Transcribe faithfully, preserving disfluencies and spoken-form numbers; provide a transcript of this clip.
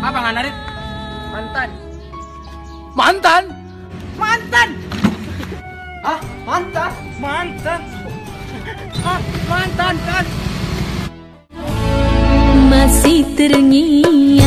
Apa nggak narik? Mantan. Mantan? Mantan. Hah? Mantan? Mantan? Hah? Mantan kan? Masih terngiang